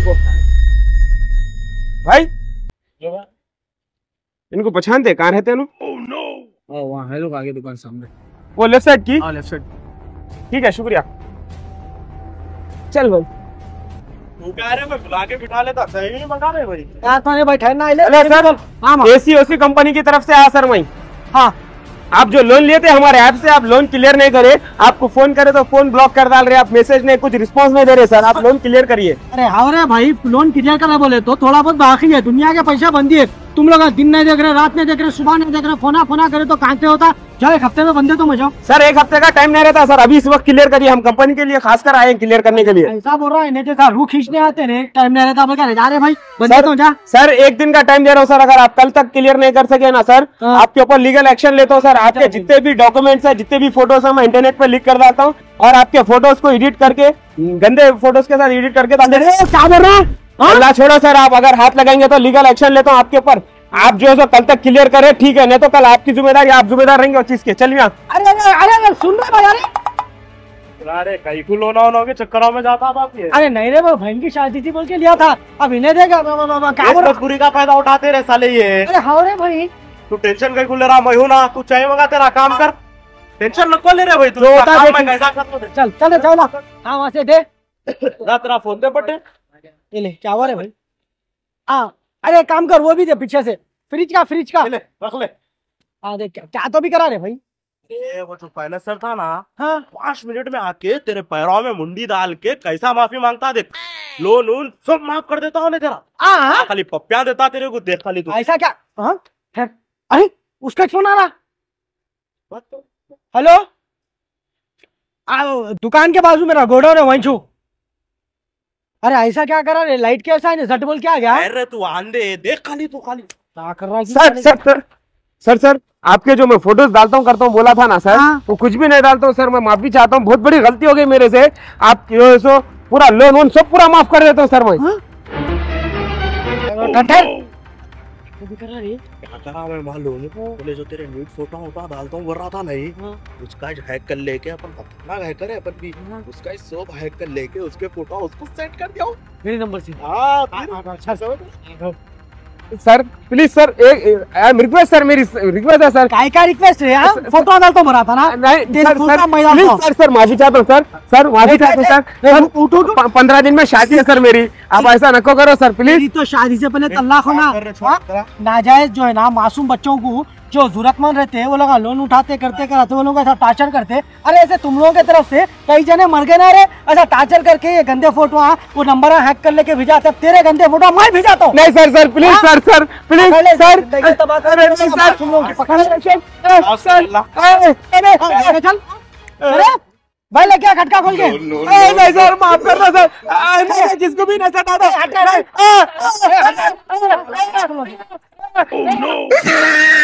रुको भाई, इनको पहचानते कहाँ रहते हैं? वहाँ है लोग आगे दुकान सामने, वो लेफ्ट साइड की। हाँ लेफ्ट साइड। ठीक है, शुक्रिया। चल भाई, तू कह रहे मैं बुला के बिठा लेता, सही नहीं मंगा रहे भाई। यार तो बैठे ना अरे सर, एसी ओसी कंपनी की तरफ से आया सर वही। हाँ, आप जो लोन लिए थे हमारे ऐप से, आप लोन क्लियर नहीं करे, आपको फोन करे तो फोन ब्लॉक कर डाल रहे, आप मैसेज नहीं, कुछ रिस्पांस नहीं दे रहे सर, आप लोन क्लियर करिए। अरे हाँ रे भाई, लोन क्लियर करना बोले तो थोड़ा बहुत बाकी है, दुनिया के पैसा बंदी है। तुम लोग दिन नहीं देख रहे, रात नहीं देख रहे, सुबह नहीं देख रहे, फोना करे तो कहाँ से होता? जाओ एक हफ्ते में बंदे तो मजाओ। सर एक हफ्ते का टाइम नहीं रहता सर, अभी इस वक्त क्लियर करिए, हम कंपनी के लिए खासकर आए हैं क्लियर करने के लिए। ऐसा बोल रहा है नहीं तो रू खींचने आते हैं, टाइम नहीं रहता, बोल जा रहे भाई बंदे तो जा। सर एक दिन का टाइम दे रहा हूँ सर, अगर आप कल तक क्लियर नहीं कर सके ना सर, आपके ऊपर लीगल एक्शन लेता हूँ सर। आपके जितने भी डॉक्यूमेंट्स है, जितने भी फोटोज है, मैं इंटरनेट पे लिख कर डालता हूँ, और आपके फोटोज को एडिट करके, गंदे फोटोज के साथ एडिट करके क्या बोल रहा है? अल्लाह छोड़ो सर, आप अगर हाथ लगाएंगे तो लीगल एक्शन लेता हूँ आपके ऊपर। आप जो है सो कल तक क्लियर करें, ठीक है, नहीं तो कल आपकी जिम्मेदारी, आप जिम्मेदार रहेंगे उस चीज के। चलिए। अरे सुन रहे भाई, अरे कहीं को लोना होना के चक्करों में जाता आप ये। अरे नहीं रे, वो बहन की शादी थी बोल के लिया था, अब इन्हें देगा क्या बोल मजबूरी का फायदा उठाते रहे साले ये। अरे हाँ रे भाई, तू टेंशन कहीं को ले रहा, मैं हूं ना, तू चाय मंगा, तेरा काम कर, टेंशन नको ले रहे भाई। तू चल हाँ वहाँ से दे तेरा फोन दे पटे, ये ले क्या हुआ रे भाई। हाँ अरे काम कर, वो भी दे पीछे से, फ्रिज का रख ले। हाँ देख क्या तो भी करा रे भाई। वो जो फाइनेंसर था ना, हाँ 5 मिनट में आके तेरे पैरों में मुंडी डाल के कैसा माफी मांगता, देख लोन वोन सब माफ कर देता हूँ तेरा। हाँ खाली पप्पियां देता तेरे को, देख खाली तू। ऐसा क्या? हाँ अरे उसका फोन आ रहा। हेलो, दुकान के बाजू मेरा गोडाउन है, वहीं छू। अरे ऐसा क्या करा रे, लाइट कैसा है, झट बोल क्या गया? अरे तू आंधे, देख खाली तू, खाली क्या कर रहा है? सर आपके जो मैं फोटोज डालता हूँ करता हूँ बोला था ना सर, वो कुछ भी नहीं डालता हूँ सर, मैं माफी चाहता हूँ, बहुत बड़ी गलती हो गई मेरे से। आप जो सो पूरा लोन वोन सब पूरा माफ कर देता हूँ सर मैं। मैं मालूम, बोले जो तेरे न्यूड फोटो उठा डालता हूँ बोल रहा था नहीं, उसका हैक कर लेके अपन अपना हैकर है अपन भी, उसका सब हैक कर लेके उसके फोटो उसको सेंड कर दिया मेरे नंबर से। अच्छा सर प्लीज सर, एक रिक्वेस्ट सर, मेरी रिक्वेस्ट है सर। काय का रिक्वेस्ट है? फोटो डाल तो भरा था ना। नहीं सर माफी चाहता हूँ सर, माफी चाहता हूँ सर। 15 दिन में शादी है सर मेरी, आप ऐसा नको करो सर प्लीज। तो शादी से पहले तलाक होना, नाजायज जो है ना, मासूम बच्चों को जो जरूरतमंद रहते हैं वो लोग लोन उठाते करते कराते, वो लोग ऐसा टार्चर करते। अरे ऐसे तुम लोगों की तरफ से कई जने मर गए ना रे, ऐसा टार्चर करके ये गंदे फोटो वो नंबर हैक कर लेके भेजाते, तेरे गंदे फोटो मैं भेजाता हूँ। नहीं sir please sir please sir, अरे भाई ले क्या खटका खोल के? नहीं सर माफ करना सर, जिसको भी नशा डाला।